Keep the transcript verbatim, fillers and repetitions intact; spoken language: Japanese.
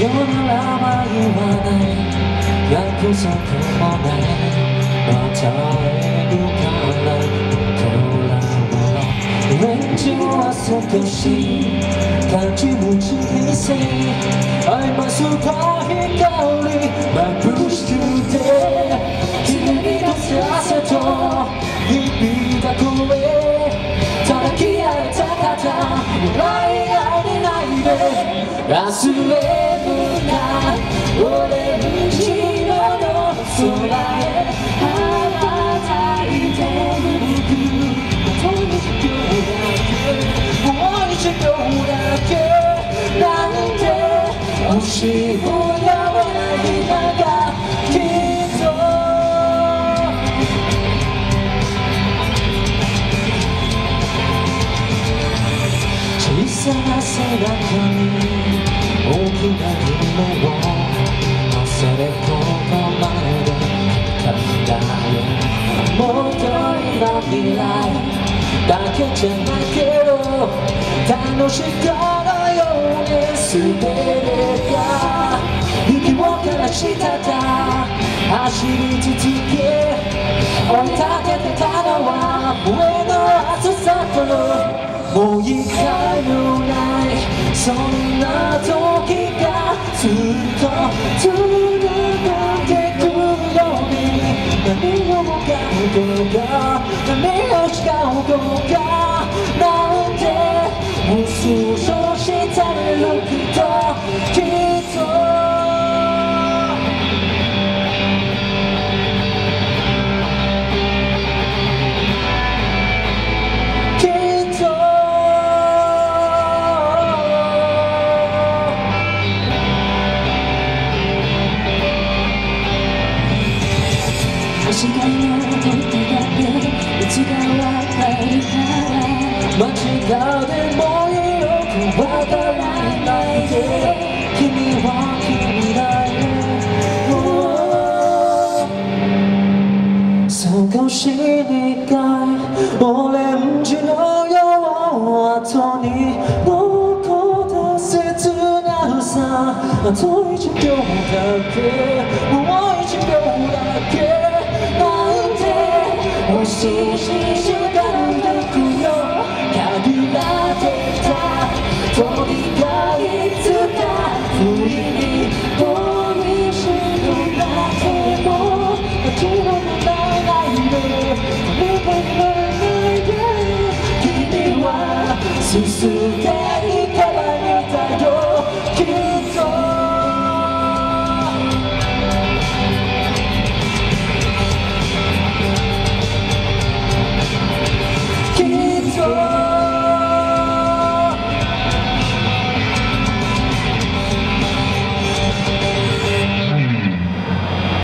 世の名は言わない約束もないまた会えるからとらわれ現状は少し感じ無地平線愛ますた光眩しくて君に出す汗と響いた声叩き合えた肩笑い合えないで明日へ向かうオレンジ色の空へ羽ばたいてゆくあといちびょうだけもういちびょうだけなんて星をやわないながきっと小さな背中に大きな夢を乗せることまで考えもっと今未来だけじゃないけど楽しかのように全てが息を枯らしただ走り続け追い立ててたのは上の暑さともう一回もないそんな時がずっと続いてくるように何をもかもが何をしかもがなんて無数所してるきっときっと足がの手だけいつかわかるから間違うでもいいよわからないで君は君だよ少し苦いオレンジの夜後に残った切なさあといちびょうだけもういちびょうだけ星ししがるくよ限られた時がいつか不意に恋しくなっても諦めないで諦めないで君は進